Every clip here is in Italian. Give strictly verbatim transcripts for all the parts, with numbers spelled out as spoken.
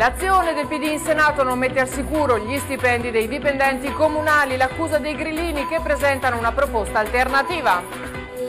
L'azione del P D in Senato non mette al sicuro gli stipendi dei dipendenti comunali, l'accusa dei grillini che presentano una proposta alternativa.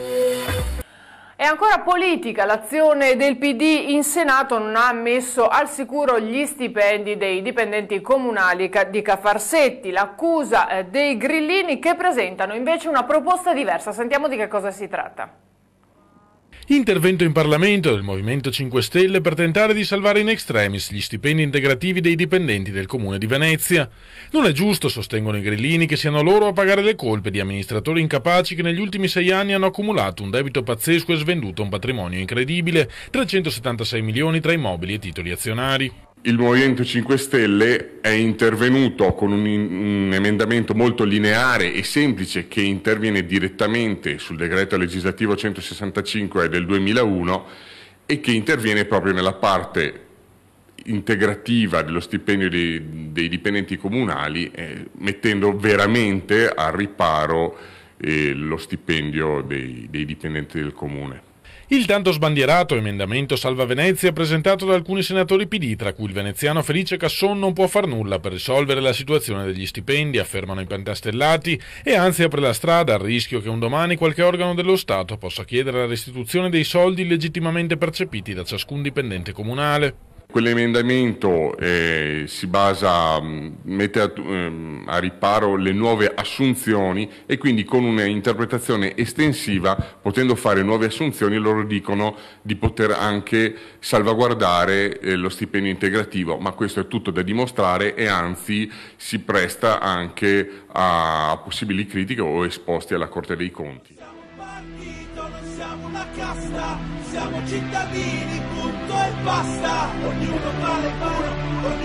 È ancora politica, l'azione del P D in Senato non ha messo al sicuro gli stipendi dei dipendenti comunali di Cafarsetti, l'accusa dei grillini che presentano invece una proposta diversa. Sentiamo di che cosa si tratta. Intervento in Parlamento del Movimento cinque Stelle per tentare di salvare in extremis gli stipendi integrativi dei dipendenti del Comune di Venezia. Non è giusto, sostengono i grillini, che siano loro a pagare le colpe di amministratori incapaci che negli ultimi sei anni hanno accumulato un debito pazzesco e svenduto un patrimonio incredibile, trecentosettantasei milioni tra immobili e titoli azionari. Il Movimento cinque Stelle è intervenuto con un, un emendamento molto lineare e semplice che interviene direttamente sul decreto legislativo centosessantacinque del duemilauno e che interviene proprio nella parte integrativa dello stipendio dei, dei dipendenti comunali, eh, mettendo veramente al riparo eh, lo stipendio dei, dei dipendenti del comune. Il tanto sbandierato emendamento Salva Venezia, presentato da alcuni senatori P D, tra cui il veneziano Felice Casson, non può far nulla per risolvere la situazione degli stipendi, affermano i pentastellati, e anzi apre la strada al rischio che un domani qualche organo dello Stato possa chiedere la restituzione dei soldi legittimamente percepiti da ciascun dipendente comunale. Quell'emendamento eh, si basa, mette a, ehm, a riparo le nuove assunzioni e quindi con un'interpretazione estensiva, potendo fare nuove assunzioni, loro dicono di poter anche salvaguardare eh, lo stipendio integrativo, ma questo è tutto da dimostrare e anzi si presta anche a possibili critiche o esposti alla Corte dei Conti. Siamo una casta, siamo cittadini, punto e basta. Ognuno vale uno, ognuno